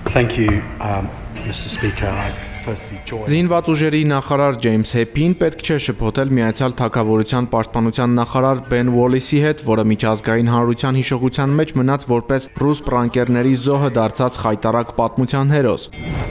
Thank you, Mr. Speaker. Զինված ուժերի նախարար Ջեյմս Հեփին պետք չէ շփոթել Միացյալ Թագավորության պաշտպանության նախարար Բեն Ուոլիսի հետ, որը միջազգային հանրության հիշողության մեջ մնաց որպես ռուս պրանկերների զոհը դարձած խայտառակ պատմության հերոս։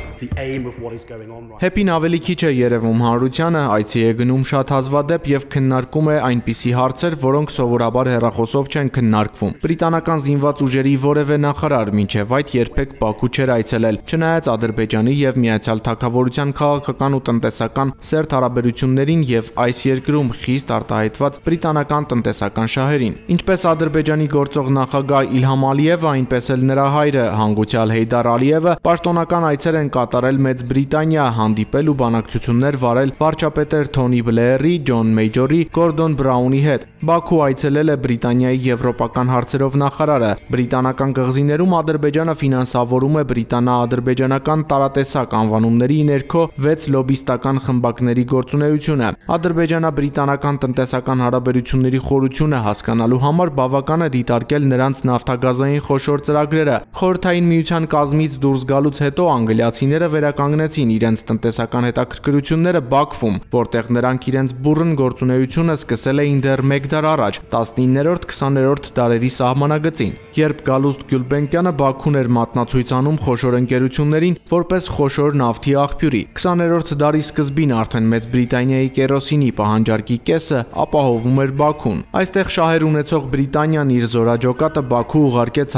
Հեփին ավելի քիչ է երևում հանրությանը, այցի է գնում շատ հազվադեպ եւ քննարկում է այնպիսի հարցեր, որոնք սովորաբար հեռախոսով չեն քննարկվում։ Բրիտանական զինված ուժերի որևէ նախարար մինչև այդ երբեք Բաքու չէր այցելել, չնայած Ադրբեջանի եւ Միացյալ Թագավորության քաղաքական ու տնտեսական սերտ հարաբերություններին եւ այս երկրում խիստ արտահայտված բրիտանական տնտեսական շահերին։ Ինչպես Ադրբեջանի գործող նախագահ Իլհամ Ալիևը, այնպես էլ նրա հայրը հանգուցյալ Հեյդար Ալիևը պաշտոնական այցեր են կատարել Մեծ Բրիտանիա, հանդիպել ու բանակցություններ վարել վարչապետեր Թոնի Բլեերի, Ջոն Մեյջորի, Գորդոն Բրաունի հետ։ Բաքու այցելել է Բրիտանիայի եվրոպական հարցերով նախարարը։ Բրիտանական կղզիներում Ադրբեջանը ֆինանսավորում է բրիտանա-ադրբեջանական տարատեսակ անվանումների ներքո 6 լոբիստական խմբակների գործունեությունը։ Ադրբեջանա-բրիտանական տնտեսական հարաբերությունների խորությունը հասկանալու համար բավական է դիտարկել նրանց նավթագազային խոշոր ծրագրերը։ Խորհրդային միության կազմից դուրս գալուց հետո անգլիացիները վերականգնեցին իրենց տնտեսական հետաքրքրությունները Բաքվում, որտեղ նրանք իրենց բուռն գործունեությունը սկսել էին դեռ 1 դար առաջ, 19-20-րդ դարերի սահմանագծին, երբ Գալուստ Գյուլբենկյանը Բաքուն էր մատնացույց անում խոշոր ընկերություններին որպես խոշոր նավթի աղբյուրի։ 20-րդ դարի սկզբին արդեն Մեծ Բրիտանիայի կերոսինի պահանջարկի կեսը ապահովում էր Բաքուն։ Այստեղ շահեր ունեցող Բրիտանիան իր զորաջոկատը Բաքու ուղարկեց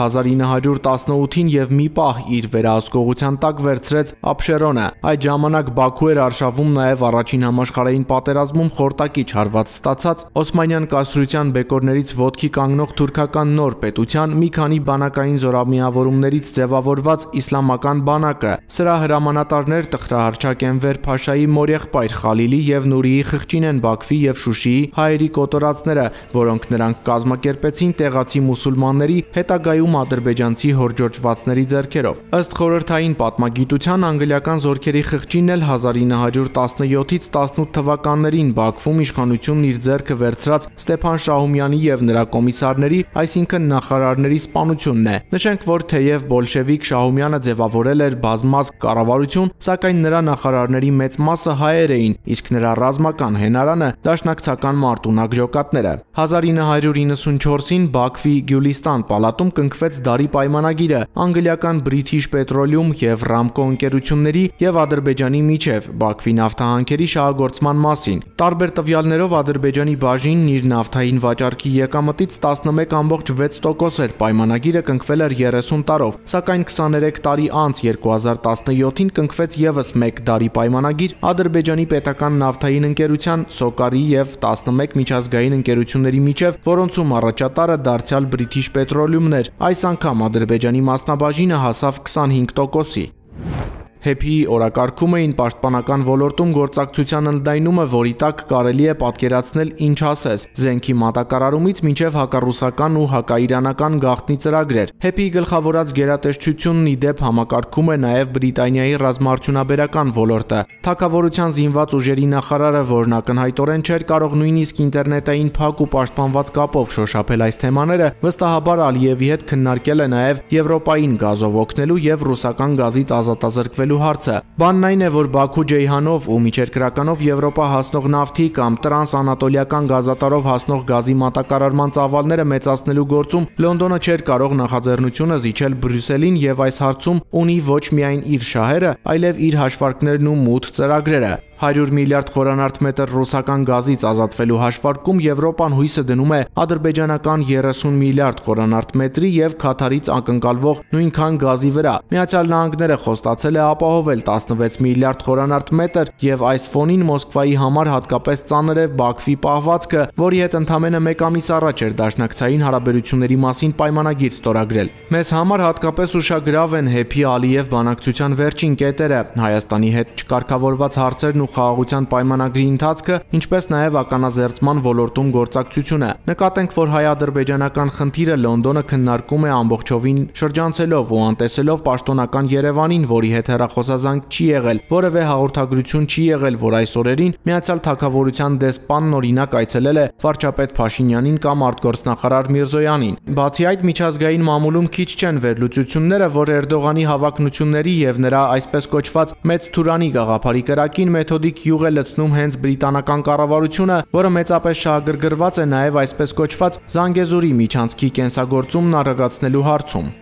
1918-ին եւ մի պահ իր վերահսկողության տակ վերցրեց Աբշերոնը։ Այդ ժամանակ Բաքու էր արշավում նաեւ առաջին համաշխարհային պատերազմում խորտակիչ հարված ստացած Օսմանյան կայսրության բեկորներից ոտքի կանգնող թուրքական նոր պետության մի քանի բանակային զորամիավորումներից ձևավորված իսլամական բանակը։ Սրա հրամանատարներ տխրահարչակ Էնվեր Փաշայի մորեղբայր Խալիլի եւ Նուրիի խղճին են Բաքվի եւ Շուշիի հայերի կոտորածները, որոնք նրանք կազմակերպեցին տեղացի մուսուլմանների, հետագայում ադրբեջանցի հորժոջվածների ձեռքերով։ Ըստ խորհրդային պատմագիտության անգլիական զորքերի խղճին էլ 1917-ից 18 թվականներին Բաքվում իշխանությունն իր ձեռքը վերցրած Ստեփան Շահումյանի եւ նրա կոմիսարների, այսինքն նախարարների սպանությունն է։ Նշենք, որ թեև բոլշևիկ Շահումյանը ձևավորել էր բազմազգ կառավարություն, սակայն նրա նախարարների մեծ մասը հայեր էին, իսկ նրա ռազմական հենարանը դաշնակցական մարտունակ ջոկատները։ 1994-ին Բաքվի Գյուլիստան պալատում կնքվեց դարի պայմանագիրը անգլիական British Petroleum եւ Ramco ընկերությունների եւ Ադրբեջանի միջև Բաքվի նավթահանքերի շահագործման մասին։ Տարբեր տվյալներով Ադրբեջանի բաժինն իր նավթային վաճառքի եկամտից 11.6% էր, պայմանագիրը կնքվել էր 30 տարով, սակայն 23 տարի անց 2017-ին կնքվեց եւս 1 դարի պայմանագիր Ադրբեջանի պետական նավթային ընկերության Սոկարի եւ 11 միջազգային ընկերությունների միջև, որոնցում առաջատարը դարձյալ British Petroleum-ն էր։ Այս անգամ Ադրբեջանի մասնաբաժինը հասավ 25%-ի։ Հեփի օրակարգում էին պաշտպանական ոլորտում գործակցության ընդլայնումը, որի տակ կարելի է պատկերացնել ինչ ասես, զենքի մատակարարումից մինչև հակառուսական ու հակաիրանական գաղտնի ծրագրեր։ Հեփի գլխավորած գերատեսչությունն ի դեպ համակարգում է նաև Բրիտանիայի ռազմաարդյունաբերական ոլորտը։ Թագավորության զինված ուժերի նախարարը, որն ակնհայտորեն չէր կարող նույնիսկ ինտերնետային փակ ու պաշտպանված կապով շոշափել այս թեմաները, վստահաբար Ալիևի հետ քննարկել է նաև Եվրոպային գազով օգնելու եւ ռուսական գազից ազատազրկվելու հարցը։ Բանն այն է, որ Բաքու Ջեյհանով ու միջերկրականով Եվրոպա հասնող նավթի կամ տրանսանատոլիական գազատարով հասնող գազի մատակարարման ծավալները մեծացնելու գործում Լոնդոնը չէր կարող նախաձեռնությունը զիջել Բրյուսելին եւ այս հարցում ունի ոչ միայն իր շահերը, այլև իր հաշվարկներն ու մութ ծրագրերը։ 100 միլիարդ խորանարդ մետր ռուսական գազից ազատվելու հաշվարկում Եվրոպան հույսը դնում է ադրբեջանական 30 միլիարդ խորանարդ մետրի եւ Քաթարից ակնկալվող նույնքան գազի վրա։ Միացյալ Նահանգները խոստացել է ապահովել 16 միլիարդ խորանարդ մետր եւ այս ֆոնին Մոսկվայի համար հատկապես ծանր է Բաքվի պահվածքը, որի հետ ընդամենը 1 ամիս առաջ էր դաշնակցային հարաբերությունների մասին պայմանագիր ստորագրել։ Մեզ համար հատկապես ուշագրավ են Հեփի Ալիև բանակցության վերջին կետերը, Հայաստանի հետ չկարգավորված հարցերն ու խաղաղության պայմանագրի ընթացքը, ինչպես նաև ականազերծման ոլորտում գործակցությունը։ Նկատենք, որ հայ-ադրբեջանական խնդիրը Լոնդոնը քննարկում է ամբողջովին շրջանցելով ու անտեսելով պաշտոնական Երևանին, որի հետ հեռախոսազանգ չի եղել, որևէ հաղորդագրություն չի եղել, որ այս օրերին Միացյալ Թագավորության դեսպանն օրինակ այցելել է վարչապետ Փաշինյանին կամ արտգործնախարար Միրզոյանին։ Բացի այդ, միջազգային մամուլում քիչ չեն վերլուծությունները, որ Էրդողանի հավակնությունների եւ նրա այսպես կոչված մեծ թուրանի գաղափարի կրակին մեթոդիկ յուղ է լցնում հենց բրիտանական կառավարությունը, որը մեծապես շահագրգռված է նաեւ այսպես կոչված Զանգեզուրի միջանցքի կենսագործումն արագացնելու հարցում։